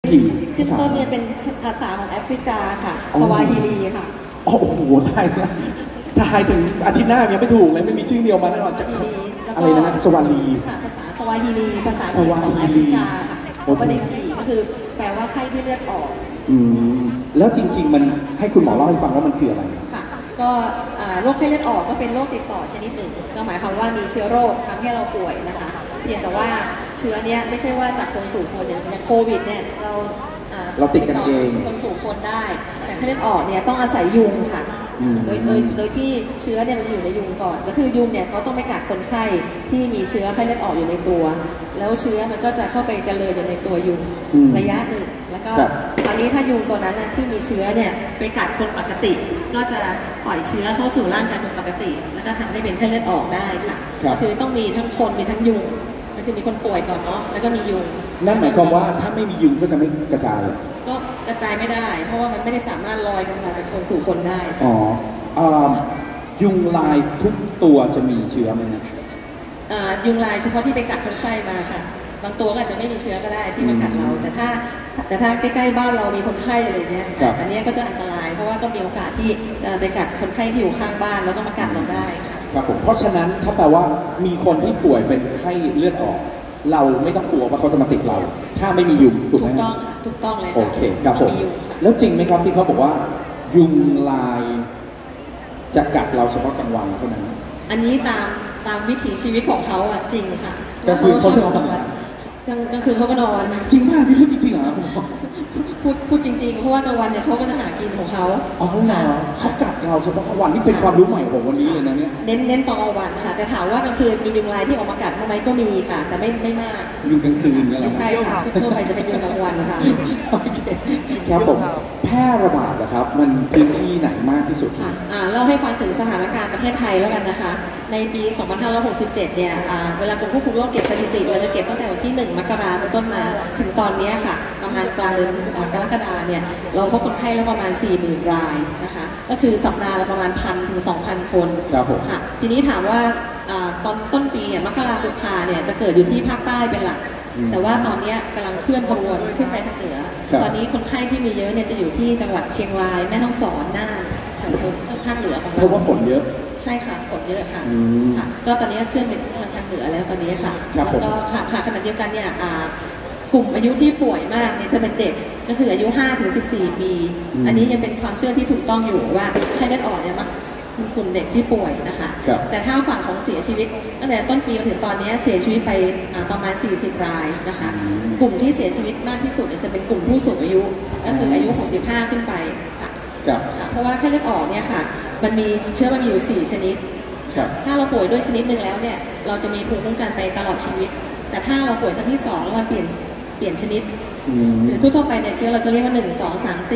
ขึ้นต้นเนี่ยเป็นภาษาของแอฟริกาค่ะสวาฮิลีค่ะโอ้โหตายนะทายถึงอาทิตย์หน้ายังไม่ถูกเลยไม่มีชื่อเดียวมาแน่นอนจากอะไรนะสวาลีค่ะภาษาสวาฮิลีภาษาของแอฟริกาค่ะวาเดกีก็คือแปลว่าไข้ที่เลือดออกแล้วจริงๆมันให้คุณหมอเล่าให้ฟังว่ามันคืออะไรค่ะก็โรคไข้เลือดออกก็เป็นโรคติดต่อชนิดหนึ่งก็หมายความว่ามีเชื้อโรคทำให้เราป่วยนะคะเพียงแต่ว่าเชื้อเนี้ยไม่ใช่ว่าจากคนสู่คนอย่างโควิดเนี่ยเราติดกันเองคนสู่คนได้แต่ไข้เลือดออกเนี่ยต้องอาศัยยุงค่ะโดยที่เชื้อเนี่ยมันจะอยู่ในยุงก่อนก็คือยุงเนี่ยเขาต้องไปกัดคนไข้ที่มีเชื้อไข้เลือดออกอยู่ในตัวแล้วเชื้อมันก็จะเข้าไปเจริญอยู่ในตัวยุงระยะหนึ่งแล้วก็ตอนนี้ถ้ายุงตัวนั้นที่มีเชื้อเนี่ยไปกัดคนปกติก็จะปล่อยเชื้อเข้าสู่ร่างกายคนปกติแล้วก็ทำให้เป็นไข้เลือดออกได้ค่ะก็คือต้องมีทั้งคนมีทั้งยุงก็คือมีคนป่วยก่อนเนาะแล้วก็มียุงนั่นหมายความว่าถ้าไม่มียุงก็จะไม่กระจายก็กระจายไม่ได้เพราะว่ามันไม่ได้สามารถลอยกันมาจากคนสู่คนได้ยุงลายทุกตัวจะมีเชื้อไหมนะยุงลายเฉพาะที่ไปกัดคนไข้มาค่ะบางตัวก็อาจจะไม่มีเชื้อก็ได้ที่มันกัดเราแต่ถ้าใกล้ๆบ้านเรามีคนไข้อะไรเงี้ยอันนี้ก็จะอันตรายเพราะว่าก็มีโอกาสที่จะไปกัดคนไข้ที่อยู่ข้างบ้านแล้วก็มากัดเราได้ค่ะครับผมเพราะฉะนั้นถ้าแปลว่ามีคนที่ป่วยเป็นไข้เลือดออกเราไม่ต้องกลัวว่าเขาจะมาติดเราถ้าไม่มียุงถูกไหมถูกต้องเลยโอเคครับผมแล้วจริงไหมครับที่เขาบอกว่ายุงลายจะกัดเราเฉพาะกลางวันเท่านั้นอันนี้ตามวิถีชีวิตของเขาจริงค่ะก็คือเขานอนกลางคืนเขาก็นอนจริงมากพี่พูดจริงๆเหรอพูดจริงๆเพราะว่ากลางวันเนี่ยเขาก็จะหากินของเขาอ๋อเหรอเขากัดเราเฉพาะกลางวันนี่เป็นความรู้ใหม่ของวันนี้เลยนะเนี่ยเน้นตอนกลางวันค่ะแต่ถามว่ากลางคืนมียุงลายที่ออกมากัดไหมก็มีค่ะแต่ไม่มากยุงกลางคืนเนี่ยหรอใช่ค่ะทั่วไปจะเป็นยุงกลางวันค่ะโอเคครับผมแพร่ระบาดนะครับมันพื้นที่ไหนมากที่สุดค่ะเล่าให้ฟังถึงสถานการณ์ประเทศไทยแล้วกันนะคะในปี2567เนี่ยเวลากรมควบคุมโรคเก็บสถิติเราจะเก็บตั้งแต่วันที่1 มกราคมเป็นต้นมาถึงตอนนี้ค่ะประมาณกลางเดือนกรกฎาคมเนี่ยเราพบคนไข้แล้วประมาณ 40,000 รายนะคะก็คือสัปดาห์ละประมาณ 1,000 ถึง 2,000 คนครับผมค่ะทีนี้ถามว่าตอนต้นปีมกราคมกุมภาเนี่ยจะเกิดอยู่ที่ภาคใต้เป็นหลักแต่ว่าตอนนี้กำลังเคลื่อนขบวนขึ้นไปทางเหนือตอนนี้คนไข้ที่มีเยอะเนี่ยจะอยู่ที่จังหวัดเชียงรายแม่ฮ่องสอนน่านทางเหนือของเราเพราะว่าฝนเยอะใช่ค่ะฝนเยอะค่ะก็ตอนนี้เคลื่อนไปทางเหนือแล้วตอนนี้ค่ะแล้วก็ค่ะขณะเดียวกันเนี่ยกลุ่มอายุที่ป่วยมากเนี่ยจะเป็นเด็กก็คืออายุ5 ถึง 14 ปีอันนี้ยังเป็นความเชื่อที่ถูกต้องอยู่ว่าไข้เลือดออกเนี่ยมักกลุ่มเด็กที่ป่วยนะคะแต่ถ้าฝั่งของเสียชีวิตตั้งแต่ต้นปีถึงตอนนี้เสียชีวิตไปประมาณ40 รายนะคะกลุ่มที่เสียชีวิตมากที่สุดจะเป็นกลุ่มผู้สูงอายุก็คืออายุ65ขึ้นไปค่ะเพราะว่าไข้เลือดออกเนี่ยค่ะมันมีเชื้อมันมีอยู่4 ชนิดถ้าเราป่วยด้วยชนิดหนึ่งแล้วเนี่ยเราจะมีภูมิคุ้มกันไปตลอดชีวิตแต่ถ้าเราป่วยครั้งที่2แล้วมันเปลี่ยนชนิดทั่วไปในเชื้อเราจะเรียกว่า1 2 3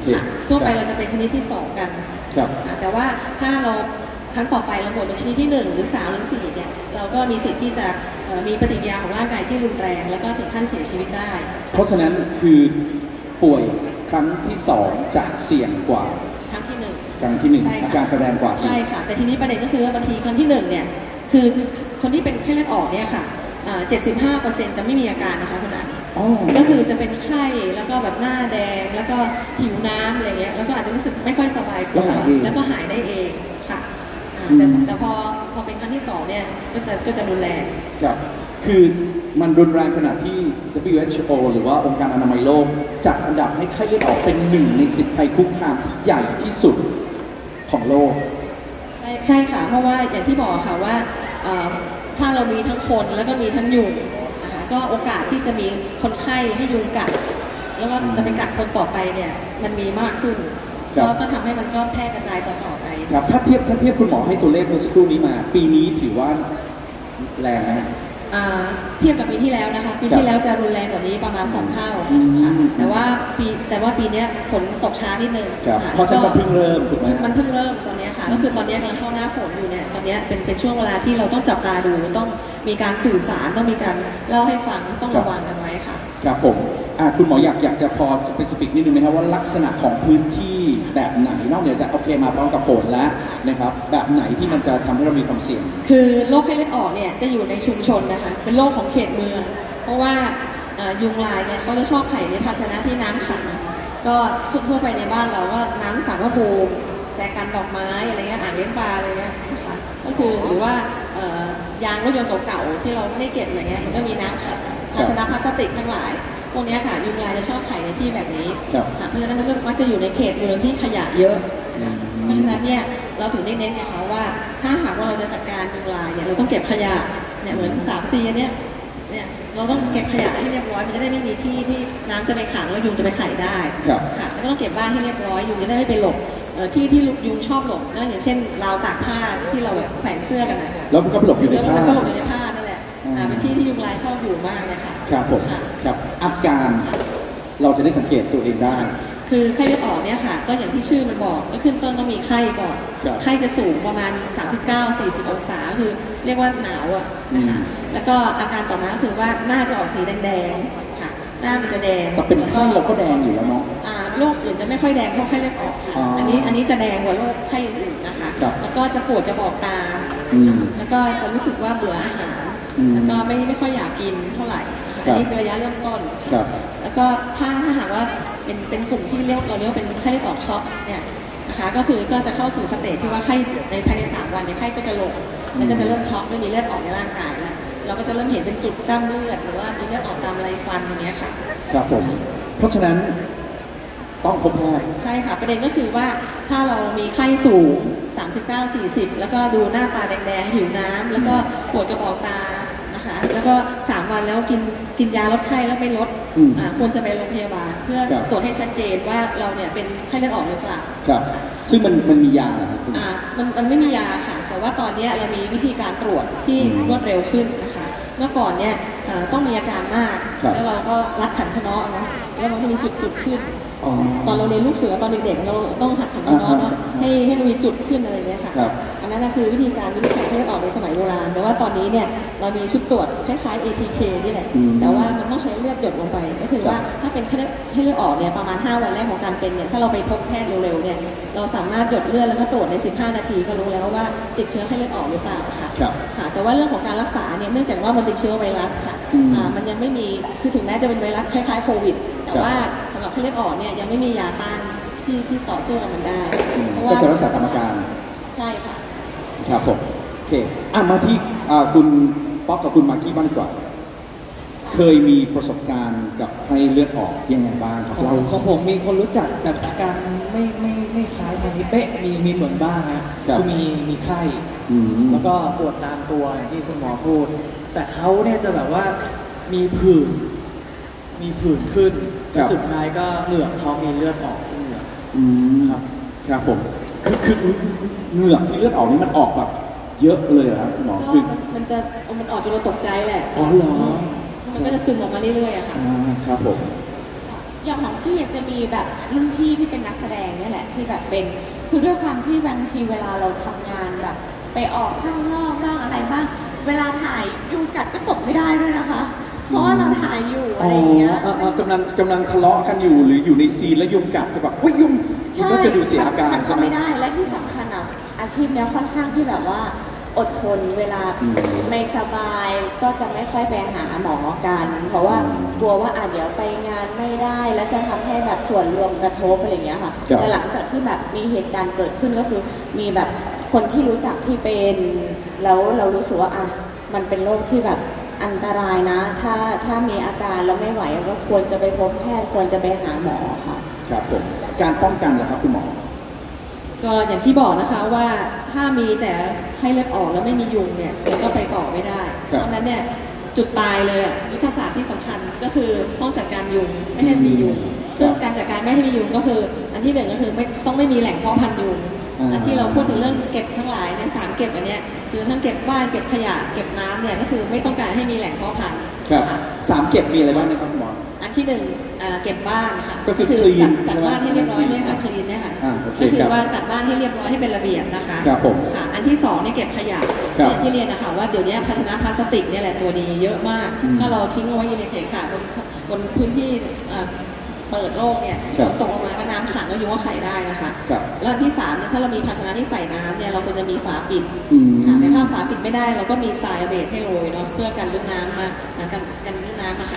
4ทั่วไปเราจะเป็นชนิดที่2กันแต่ว่าถ้าเราครั้งต่อไปเราป่วยเป็นชนิดที่1 หรือ 3 หรือ 4เนี่ยเราก็มีสิทธิ์ที่จะมีปฏิกิริยาของร่างกายที่รุนแรงแล้วก็ถึงขั้นเสียชีวิตได้เพราะฉะนั้นคือป่วยครั้งที่2จะเสี่ยงกว่าครั้งที่1 อาการแสดงกว่าใช่ค่ะแต่ทีนี้ประเด็นก็คือบางทีครั้งที่1เนี่ยคือคนที่เป็นไข้เลือดออกเนี่ยค่ะ75% จะไม่มีอาการนะคะคุณอันก็คือจะเป็นไข้แล้วก็แบบหน้าแดงแล้วก็หิวน้ำอะไรเงี้ยแล้วก็อาจจะรู้สึกไม่ค่อยสบายตัวแล้วก็หายได้เองค่ะแต่พอเป็นครั้งที่2เนี่ยก็จะรุนแรงครับคือมันรุนแรงขนาดที่ WHO หรือว่าองค์การอนามัยโลกจัดอันดับให้ไข้เลือดออกเป็น1 ใน 10ภัยคุกคามที่ใหญ่ที่สุดของโลกใช่ค่ะเพราะว่าอย่างที่บอกค่ะว่าถ้าเรามีทั้งคนแล้วก็มีทั้งยุงนะคะก็โอกาสที่จะมีคนไข้ให้ยุงกัดแล้วก็จะไปกัดคนต่อไปเนี่ยมันมีมากขึ้นก็ทำให้มันก็แพร่กระจายต่อไปครับถ้าเทียบคุณหมอให้ตัวเลขเมื่อสักครู่นี้มาปีนี้ถือว่าแรงนะเทียบกับปีที่แล้วนะคะปีที่แล้วจะรุนแรงกว่านี้ประมาณ2 เท่าแต่ว่าปีนี้ฝนตกช้านิดนึงเพราะฉะนั้นมันเพิ่งเริ่มถูกไหมมันเพิ่งเริ่มตอนนี้ค่ะก็คือตอนนี้กำลังเข้าหน้าฝนอยู่เนี่ยตอนนี้เป็นช่วงเวลาที่เราต้องจับตาดูต้องมีการสื่อสารต้องมีการเล่าให้ฟังต้องระวังกันไว้ค่ะครับผมคุณหมออยากจะพอสเปซิฟิกนิดนึงไหมครับว่าลักษณะของพื้นที่แบบไหนนอกเหนือจากโอเคมาพร้อมกับฝนแล้วนะครับแบบไหนที่มันจะทำให้เรามีความเสี่ยงคือโรคไข้เลือดออกเนี่ยจะอยู่ในชุมชนนะคะเป็นโรคของเขตเมืองเพราะว่ายุงลายเนี่ยเขาจะชอบไข่ในภาชนะที่น้ำขังก็ทั่วไปในบ้านเราก็น้ำสารพระภูมิแจกันดอกไม้อะไรเงี้ยอ่างเลี้ยงปลาอะไรเงี้ยนะคะก็คือหรือว่ายางรถยนต์เก่าๆที่เราไม่ได้เก็บอะไรเงี้ยมันก็มีน้ำขังภาชนะพลาสติกทั้งหลายพวกนี้ค่ะยุงลายจะชอบไข่ในที่แบบนี้เพราะฉะนั้นมันก็มักจะอยู่ในเขตเมืองที่ขยะเยอะเพราะฉะนั้นเนี่ยเราถึงได้เน้นไงคะว่าถ้าหากว่าเราจะจัดการยุงลายเนี่ยเราต้องเก็บขยะเนี่ยเหมือน3 4เนี่ยเราต้องเก็บขยะให้เรียบร้อยมันจะได้ไม่มีที่ที่น้ำจะไปขังแล้วยุงจะไปไข่ได้ค่ะแล้วก็ต้องเก็บบ้านให้เรียบร้อยยุงจะได้ไม่ไปหลบที่ยุงชอบหลบนะอย่างเช่นราวตากผ้าที่เราแบบแขวนเสื้อกันนะแล้วมันก็หลบอยู่ในผ้าแล้วก็หลบอยู่ในผ้านั่นแหละเป็นที่ที่ยุงลายชอบอยู่มากเลยค่ะครับผมครับอาการเราจะได้สังเกตตัวเองได้คือไข้เลือดออกเนี่ยค่ะก็อย่างที่ชื่อมันบอกก็ขึ้นต้นต้องมีไข้ก่อนไข้จะสูงประมาณ39-40 องศาคือเรียกว่าหนาวอ่ะนะคะแล้วก็อาการต่อมาก็คือว่าหน้าจะออกสีแดงๆค่ะหน้ามันจะแดงแต่เป็นไข้เราก็แดงอยู่แล้วเนาะโรคอื่นจะไม่ค่อยแดงเพราะไข้เลือดออกค่ะอันนี้จะแดงกว่าโรคไข้อื่นๆนะคะแล้วก็จะปวดจะบอกตาแล้วก็จะรู้สึกว่าเบื่ออาหารแล้วก็ไม่ค่อยอยากกินเท่าไหร่อันนี้เป็นระยะเริ่มต้นแล้วก็ถ้าหากว่าเป็นกลุ่มที่เราเรียกว่าเป็นไข้เลือดออกช็อกเนี่ยนะคะก็คือก็จะเข้าสู่สเตจที่ว่าไข้ในภายใน3 วันในไข้ก็จะลงแล้วก็จะเริ่มช็อกไม่มีเลือดออกในร่างกายแล้วเราก็จะเริ่มเห็นเป็นจุดจ้ำเลือดหรือว่ามีเลือดออกตามไรฟันอย่างเงี้ยค่ะครับผมเพราะฉะนั้นต้องพบแพทย์ใช่ค่ะประเด็นก็คือว่าถ้าเรามีไข้สูง39-40แล้วก็ดูหน้าตาแดงๆหิวน้ำแล้วก็ปวดกระบอกตาแล้วก็3 วันแล้วกินยาลดไข้แล้วไม่ลดควรจะไปโรงพยาบาลเพื่อตรวจให้ชัดเจนว่าเราเนี่ยเป็นไข้เลือดออกหรือเปล่าครับซึ่งมันมียามันไม่มียาค่ะแต่ว่าตอนนี้เรามีวิธีการตรวจที่รวดเร็วขึ้นนะคะเมื่อก่อนเนี่ยต้องมีอาการมากแล้วเราก็รัดขันชะเนาะนะแล้วมันจะมีจุดขึ้นตอนเราเรียนลูกเสือตอนเด็กๆเราต้องหัดขันชะเนาะเนาะให้มันมีจุดขึ้นอะไรเงี้ยค่ะอันนั้นคือวิธีการวินิจฉัยไข้เลือดออกในสมัยโบราณแต่ว่าตอนนี้เนี่ยเรามีชุดตรวจคล้ายๆ ATK นี่แหละแต่ว่ามันต้องใช้เลือดหยดลงไปก็คือว่าถ้าเป็นไข้เลือดออกเนี่ยประมาณ5 วันแรกของการเป็นเนี่ยถ้าเราไปพบแพทย์เร็วๆเนี่ยเราสามารถหยดเลือดแล้วก็ตรวจใน15 นาทีก็รู้แล้วว่าติดเชื้อไข้เลือดออกหรือเปล่าค่ะแต่ว่าเรื่องของการรักษาเนี่ยเนื่องจากว่ามันเป็นเชื้อไวรัสค่ะมันยังไม่มีคือถึงแม้จะเป็นไวรัสคล้ายๆโควิดแต่ว่าสำหรับไข้เลือดออกเนี่ยยังไม่มียาต้านที่ต่อสู้กับมันได้ก็จะรักษาตามอาการใช่ค่ะครับผมโอเคมาที่คุณป๊อกกับคุณมากกี้บ้างดีกว่าเคยมีประสบการณ์กับไข้เลือดออกยังไงบ้างครับของผมมีคนรู้จักแบบอาการไม่คล้ายกันนี้เป๊ะมีเหมือนบ้างนะคือมีไข้แล้วก็ปวดตามตัวอย่างที่คุณหมอพูดแต่เขาเนี่ยจะแบบว่ามีผื่นขึ้นแต่สุดท้ายก็เหงือกเขามีเลือดออกที่เหงือกครับผมคือเหงือกที่เลือดออกนี่มันออกแบบเยอะเลยครับคุณหมอคือมันออกจนเราตกใจแหละอ๋อเหรอมันก็จะซึมออกมาเรื่อยๆอะค่ะครับผมอย่างของพี่จะมีแบบรุ่นพี่ที่เป็นนักแสดงนี่แหละที่แบบเป็นคือด้วยความที่บางทีเวลาเราทำงานแบบไปออกข้างนอกบ้างอะไรบ้างเวลาถ่ายยุงกัดก็ตกไม่ได้ด้วยนะคะเพราะว่าเราถ่ายอยู่อะไรอย่างเงี้ยกำลังทะเลาะกันอยู่หรืออยู่ในซีนแล้วยุงกัดจะแบบว่ายุงก็จะดูเสียอาการใช่ไหมไม่ได้และที่สำคัญอ่ะอาชีพเนี้ยค่อนข้างที่แบบว่าอดทนเวลาไม่สบายก็จะไม่ค่อยไปหาหมอกันเพราะว่ากลัวว่าเดี๋ยวไปงานไม่ได้แล้วจะทำให้แบบส่วนรวมกระทบอะไรอย่างเงี้ยค่ะแต่หลังจากที่แบบมีเหตุการณ์เกิดขึ้นก็คือมีแบบคนที่รู้จักที่เป็นแล้วเรารู้สึกว่ามันเป็นโรคที่แบบอันตรายนะถ้ามีอาการแล้วไม่ไหวก็ควรจะไปพบแพทย์ควรจะไปหาหมอค่ะครับผมการป้องกันเหรอครับคุณหมอก็อย่างที่บอกนะคะว่าถ้ามีแต่ไข้เลือดออกแล้วไม่มียุงเนี่ยมันก็ไปต่อไม่ได้เพราะนั้นเนี่ยจุดตายเลยยุทธศาสตร์ที่สำคัญก็คือต้องจัดการยุงไม่ให้มียุงซึ่งการจัดการไม่ให้มียุงก็คืออันที่1ก็คือไม่มีแหล่งเพาะพันธุ์ยุงที่เราพูดถึงเรื่องเก็บทั้งหลายเนี่ย3เก็บอันเนี้ยคือทั้งเก็บบ้านเก็บขยะเก็บน้ำเนี่ยก็คือไม่ต้องการให้มีแหล่งเพาะพันธุ์ครับ3เก็บมีอะไรบ้างนะครับหมออันที่1เก็บบ้านค่ะก็คือจัดบ้านให้เรียบร้อยเนี่ยค่ะคลีนเนี่ยค่ะก็คือว่าจัดบ้านให้เรียบร้อยให้เป็นระเบียบนะคะครับผมอันที่2เนี่ยเก็บขยะที่เรียนนะคะว่าเดี๋ยวนี้ภาชนะพลาสติกเนี่ยแหละตัวดีเยอะมากถ้าเราทิ้งเอาไว้ในเขตค่ะบนพื้นที่เปิดโลกเนี่ยตกลงมาก็น้ำขังก็ยุงก็ไข่ได้นะคะแล้วที่3เนี่ยถ้าเรามีภาชนะที่ใส่น้ำเนี่ยเราควรจะมีฝาปิดแต่ถ้าฝาปิดไม่ได้เราก็มีทรายเบสให้โรยเนาะเพื่อกันลูกน้ำมากันลูกน้ำมาค่ะ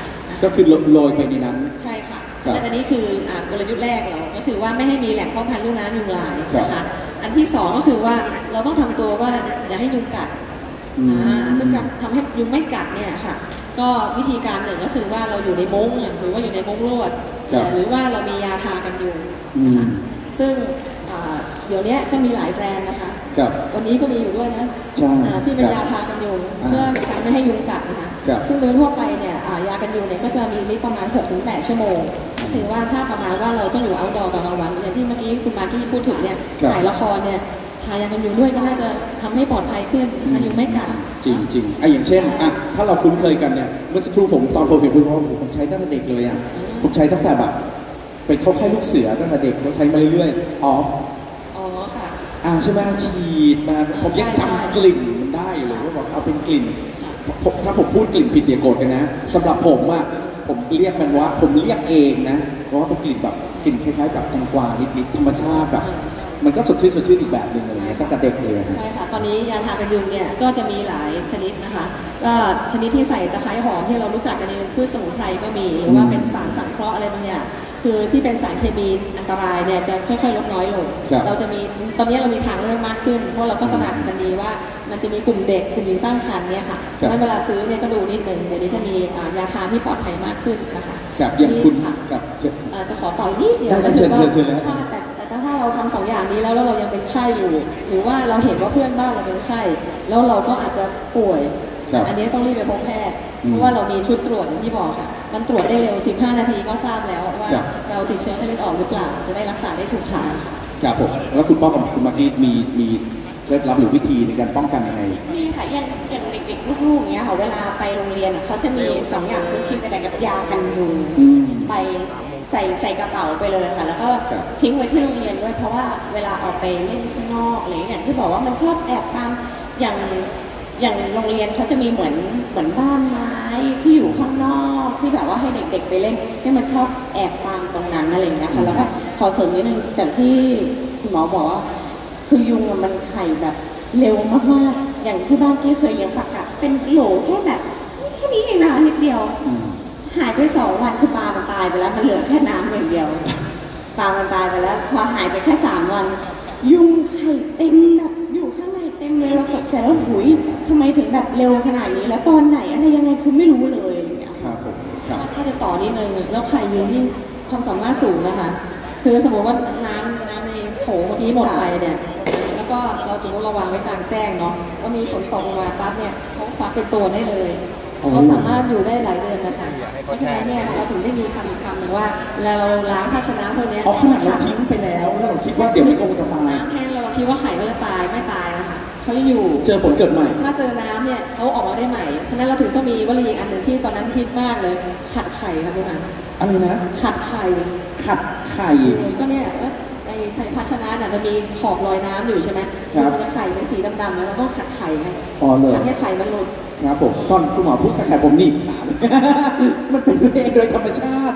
ก็คือโรยไปในนั้นใช่ค่ะแต่อันนี้คือกลยุทธ์แรกเราก็คือว่าไม่ให้มีแหล่งเพาะพันธุ์ลูกน้ำยุงลายนะคะอันที่สองก็คือว่าเราต้องทำตัวว่าอย่าให้ยุงกัดซึ่งการทำให้ยุงไม่กัดเนี่ยค่ะก็วิธีการหนึ่งก็คือว่าเราอยู่ในมุ้งหรือว่าอยู่ในมุ้งลวดหรือว่าเรามียาทากันยุงนะคะซึ่งเดี๋ยวนี้ก็มีหลายแบรนด์นะคะวันนี้ก็มีอยู่ด้วยนะที่เป็นยาทากันยุงเพื่อการไม่ให้ยุงกัดนะคะซึ่งโดยทั่วไปเนี่ยยากันยุงเนี่ยก็จะมีฤทธิ์ประมาณ 6-8 ชั่วโมงถือว่าถ้าประมาณว่าเราต้องอยู่เอาท์ดอร์ตอนกลางวันอย่างที่เมื่อกี้คุณมาร์กี้พูดถึงเนี่ยถ่ายละครเนี่ยทายากันยุงด้วยก็น่าจะทำให้ปลอดภัยขึ้นถ้ายุงไม่กัดจริงอย่างเช่นถ้าเราคุ้นเคยกันเนี่ยเมื่อสักครู่ผมตอนผมเห็นคุณพ่อผมใช้ตั้งแต่เด็กเลยผมใช้ตั้งแต่แบบไปเข้าค่ายลูกเสือตั้งแต่เด็กเราใช้มาเรื่อยๆอ๋อค่ะใช่ไหมฉีดมาผมยังจำกลิ่นมันได้เลยว่าบอกเอาเป็นกลิ่นถ้าผมพูดกลิ่นผิดอย่าโกรธกันนะสำหรับผมผมเรียกมันว่าผมเรียกเองนะเพราะว่าเป็นกลิ่นแบบกลิ่นคล้ายๆแบบแตงกวานิดๆธรรมชาติแบบมันก็สดชื่นอีกแบบหนึ่งเลยตั้งแต่เด็กเลยใช่ค่ะตอนนี้ยาทากันยุงเนี่ยก็จะมีหลายชนิดนะคะก็ชนิดที่ใส่ตะไคร้หอมที่เรารู้จักกันในพืชสมุนไพรก็มีหรือว่าเป็นสารสังเคราะห์อะไรบางอย่างคือที่เป็นสารเคมีอันตรายเนี่ยจะค่อยๆลดน้อยลงเราจะมีตอนนี้เรามีทางเลือกมากขึ้นเพราะเราก็ตระหนักกันดีว่ามันจะมีกลุ่มเด็กกลุ่มหญิงตั้งครรภ์เนี่ยค่ะแล้วเวลาซื้อเนี่ยก็ดูนิดนึงเดี๋ยวนี้จะมียาทาที่ปลอดภัยมากขึ้นนะคะอย่างคุณจะขอต่อนิดเดียวก็คือว่าแต่ถ้าเราทำ2 อย่างนี้แล้วเรายังเป็นไข้อยู่หรือว่าเราเห็นว่าเพื่อนบ้านเราเป็นไข้แล้วเราก็อาจจะป่วยอันนี้ต้องรีบไปพบแพทย์เพราะว่าเรามีชุดตรวจอย่างที่บอกค่ะมันตรวจได้เร็ว15 นาทีก็ทราบแล้วว่าเราติดเชื้อไข้เลือดออกหรือเปล่าจะได้รักษาได้ถูกทางครับผมแล้วคุณป้อกับคุณมากกี้มีเคล็ดลับหรือวิธีในการป้องกันยังไงมีค่ะอย่างเด็กๆลูกๆเนี้ยค่ะเวลาไปโรงเรียนเขาจะมี2 อย่างคือคิดไปกับยากันยุงไปใส่กระเป๋าไปเลยค่ะแล้วก็ทิ้งไว้ที่โรงเรียนด้วยเพราะว่าเวลาออกไปเล่นข้างนอกอะไรอย่างที่บอกว่ามันชอบแอบตามอย่างโรงเรียนเขาจะมีเหมือนบ้านไม้ที่อยู่ข้างนอกที่แบบว่าให้เด็กๆไปเล่นเนี่ยมันชอบแอบตามตรงนั้นอะไรอย่างเงี้ยค่ะแล้วก็ขอเสริมนิดนึงจากที่คุณหมอบอกว่าคือยุงมันไข่แบบเร็วมากๆอย่างที่บ้านที่เคยเลี้ยงปลากัดเป็นโหลแค่แบบแค่นี้เองนะนิดเดียวหายไป2 วันคือปลามันตายไปแล้วมันเหลือแค่น้ำอย่างเดียวปลามันตายไปแล้วพอหายไปแค่3 วันยุงไข่เต็มแบบอยู่ข้างในเต็มเลยเราตกใจแล้วหุยทำไมถึงแบบเร็วขนาดนี้แล้วตอนไหนอะไรยังไงคือไม่รู้เลยครับผมถ้าจะต่อนิดนึงแล้วไข่ยุงนี่ความสามารถสูงนะคะคือสมมติว่าน้ำในโถเมื่อกี้หมดไปเนี่ยแล้วก็เราถึงระวังไว้กลางแจ้งเนาะก็มีฝนตกลงมาปั๊บเนี่ยเขาฟักเป็นตัวได้เลยเขาสามารถอยู่ได้หลายเดือนนะคะเพราะฉะนั้นเนี่ยเราถึงได้มีคำอีกคำหนึ่งว่าเวลาเราล้างภาชนะพวกนี้ขนาดเราทิ้งไปแล้วเราคิดว่าเดี๋ยวมันคงจะตายน้ำแห้งเราคิดว่าไข่เขาจะตายไม่ตายนะคะเขาจะอยู่เจอผลเกิดใหม่ถ้าเจอน้ำเนี่ยเขาออกมาได้ใหม่เพราะนั้นเราถึงต้องมีวลีอีกอันหนึ่งที่ตอนนั้นฮิตมากเลยขัดไข่ค่ะทุกท่านอะไรนะขัดไข่ก็เนี่ยในภาชนะน่ะมันมีขอบรอยน้ำอยู่ใช่ไหมมันจะไข่เป็นสีดำๆแล้วเราต้องขัดไข่ค่ะขัดให้ไข่มันหลุดครับผมตอนคุณหมอพูดขัดไข่ผมหนีบขามันเป็นเองโดยธรรมชาติ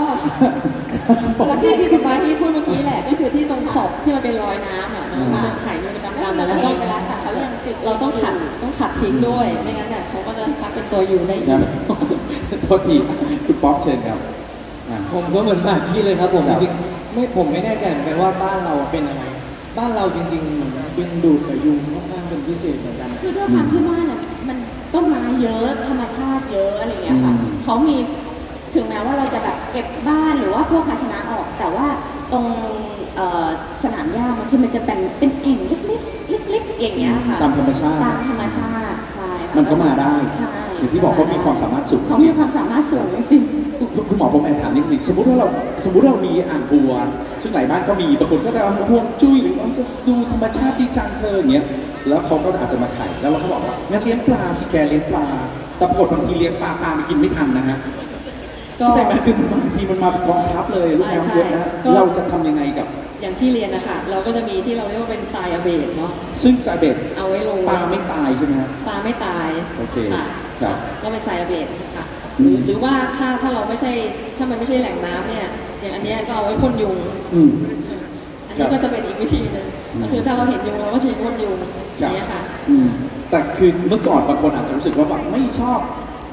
ที่คุณมาที่พูดเมื่อกี้แหละก็คือที่ตรงขอบที่มันเป็นรอยน้ำมันไข่มันเป็นดำๆแล้วก็เวลาขัดเขาเราต้องขัดทิ้งด้วยไม่งั้นเนี่ยเขาก็จะฟักเป็นตัวอยู่ได้อีกโทษทีคุณป๊อปเชิญครับผมก็เหมือนแบบพี่เลยครับผมจริงผมไม่แน่ใจเหมือนกันว่าบ้านเราเป็นอะไรบ้านเราจริงๆดึงดูดกับยุงค่อนข้างเป็นพิเศษเหมือนกันคือด้วยความที่บ้านมันต้นไม้เยอะธรรมชาติเยอะอะไรอย่างเงี้ยค่ะเขามีถึงแม้ว่าเราจะแบบเก็บบ้านหรือว่าพวกภาชนะออกแต่ว่าตรงสนามหญ้าบางทีมันจะเป็นแอ่งเล็กๆอย่างเงี้ยค่ะตามธรรมชาติใช่มันก็มาได้อย่างที่บอกเขามีความสามารถสูงเขามีความสามารถสูงจริงคุณหมอผมแอบถามนิดนึงสมมติว่าเรามีอ่างบัวซึ่งหลายบ้านก็มีบางคนก็จะเอาพวงจุ้ยหรือจะดูธรรมชาติที่จังเธออย่างเงี้ยแล้วเขาก็อาจจะมาไข่แล้วเราก็บอกว่างั้นเลี้ยงปลาสิแกเลี้ยงปลาแต่ปรากฏบางทีเลี้ยงปลาไม่กินไม่ทันนะฮะก็ใจมันคือบางทีมันมากองทับเลยลูกน้ำเยอะนะเราจะทำยังไงกับอย่างที่เรียนนะคะเราก็จะมีที่เราเรียกว่าเป็นทรายเบดเนาะซึ่งทรายเบดเอาไว้ลงปลาไม่ตายใช่ไหมปลาไม่ตายโอเคค่ะก็เป็นทรายเบดค่ะหรือว่าถ้าเราไม่ใช่ถ้ามันไม่ใช่แหล่งน้ำเนี่ยอย่างอันนี้ก็เอาไว้พ่นยุงอันนี้ก็จะเป็นอีกวิธีนึงก็คือถ้าเราเห็นยุงเราก็ใช้พ่นยุงอย่างนี้ค่ะแต่คือเมื่อก่อนบางคนอาจจะรู้สึกว่าแบบไม่ชอบ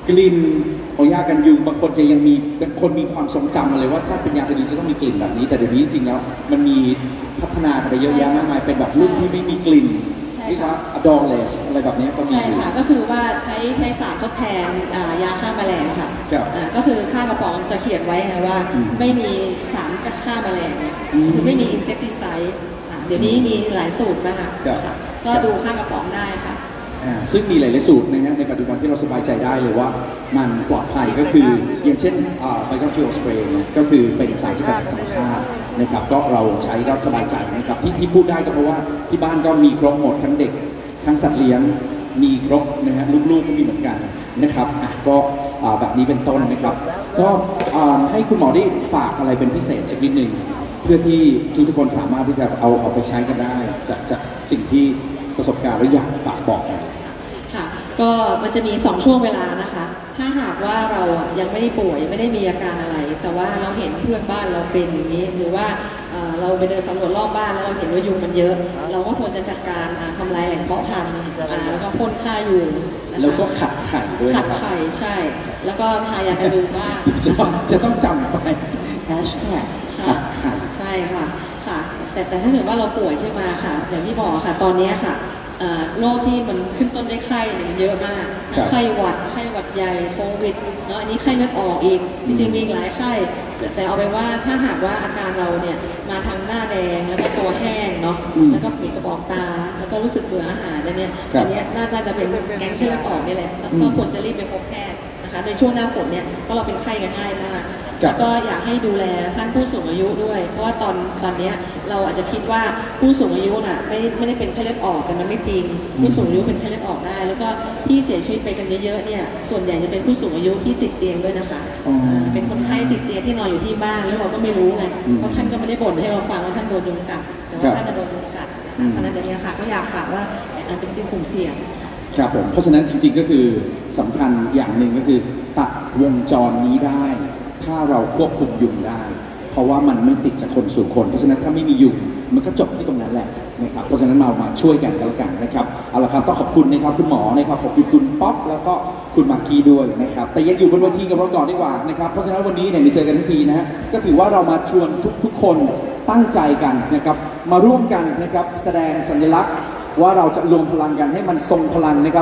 กลิ่นของยากันยุงบางคนจะยังมีเป็นคนมีความทรงจำมาเลยว่าถ้าเป็นยากันยุงจะต้องมีกลิ่นแบบนี้แต่เดี๋ยวนี้จริงๆแล้วมันมีพัฒนาไปเยอะแยะมากมายเป็นแบบรุ่นที่ไม่มีกลิ่นเรียกว่า adorless อะไรแบบนี้ก็มีใช่ค่ะก็คือว่าใช้สารทดแทนยาฆ่าแมลงค่ะก็คือฆ่ากระป๋องจะเขียนไว้นะว่าไม่มีสารฆ่าแมลงคือไม่มี insecticide เดี๋ยวนี้มีหลายสูตรมากก็ดูค่ากระป๋องได้ค่ะซึ่งมีหลายๆสูตรนะฮะในปัจจุบันที่เราสบายใจได้เลยว่ามันปลอดภัยก็คืออย่างเช่นไบโอฟิลสเปรย์ก็คือเป็นสารสกัดจากธรรมชาตินะครับก็เราใช้ก็สบายใจนะครับที่พูดได้ก็เพราะว่าที่บ้านก็มีครบหมดทั้งเด็กทั้งสัตว์เลี้ยงมีครบนะฮะลูกๆก็มีเหมือนกันนะครับก็แบบนี้เป็นต้นนะครับก็ให้คุณหมอได้ฝากอะไรเป็นพิเศษสักนิดหนึ่งเพื่อที่ทุกคนสามารถที่จะเอาไปใช้กันได้จากสิ่งที่ประสบการณ์และอยากฝากบอกกันค่ะก็มันจะมี2ช่วงเวลานะคะถ้าหากว่าเรายังไม่ได้ป่วยไม่ได้มีอาการอะไรแต่ว่าเราเห็นเพื่อนบ้านเราเป็นอย่างนี้หรือว่าเราไปเดินสำรวจรอบบ้านแล้วเราเห็นว่ายุงมันเยอะเราก็ควรจะจัดการทำลายแหล่งเพาะพันธุ์แล้วก็พ่นฆ่ายุงแล้วก็ขัดไข่ด้วยขัดไข่ใช่แล้วก็ทายากันยุงบ้างจะต้องจำไปแฮชแท็กขัดไข่ใช่ค่ะแต่ถ้าเกิดว่าเราป่วยขึ้นมาค่ะอย่างที่บอกค่ะตอนนี้ค่ะโรคที่มันขึ้นต้นด้วยไข้เนี่ยมันเยอะมากไข้หวัดใหญ่โควิดเนาะอันนี้ไข้เลือดออกอีกจริงๆมีหลายไข้แต่เอาไปว่าถ้าหากว่าอาการเราเนี่ยมาทางหน้าแดงแล้วก็ตัวแห้งเนาะแล้วก็ปวดกระบอกตาแล้วก็รู้สึกเบื่ออาหารเนี่ยอันนี้น่าจะเป็นแก๊งไข้เลือดออกนี่แหละแล้วก็ควรจะรีบไปพบแพทย์นะคะในช่วงหน้าฝนเนี่ยเพราะเราเป็นไข้กันง่ายมากก็อยากให้ดูแลท่านผู้สูงอายุด้วยเพราะว่าตอนนี้เราอาจจะคิดว่าผู้สูงอายุน่ะไม่ได้เป็นไข้เลือดออกแต่มันไม่จริงผู้สูงอายุเป็นไข้เลือดออกได้แล้วก็ที่เสียชีวิตไปกันเยอะๆเนี่ยส่วนใหญ่จะเป็นผู้สูงอายุที่ติดเตียงด้วยนะคะเป็นคนไข้ติดเตียงที่นอนอยู่ที่บ้านแล้วเราก็ไม่รู้ไงเพราะท่านก็ไม่ได้บ่นให้เราฟังว่าท่านโดนยุงกัดแต่ว่าท่านจะโดนยุงกัดเพราะนั้นอย่างนี้ค่ะก็อยากฝากว่าเป็นกลุ่มเสี่ยงครับผมเพราะฉะนั้นจริงๆก็คือสำคัญอย่างหนึ่งก็คือตัดวงจรนี้ได้ถ้าเราควบคุมยุงได้เพราะว่ามันไม่ติดจากคนสู่คนเพราะฉะนั้นถ้าไม่มียุงมันก็จบที่ตรงนั้นแหละนะครับเพราะฉะนั้นมาช่วยกันแล้วกันนะครับเอาละครับต้องขอบคุณนะครับคุณหมอนะครับขอบคุณคุณป๊อกแล้วก็คุณมากกี้ด้วยนะครับแต่ยังอยู่บนเวทีกับเราก่อนดีกว่านะครับเพราะฉะนั้นวันนี้เนี่ยเจอกันทันทีนะฮะก็ถือว่าเรามาชวนทุกคนตั้งใจกันนะครับมาร่วมกันนะครับแสดงสัญลักษณ์ว่าเราจะรวมพลังกันให้มันทรงพลังนะครับ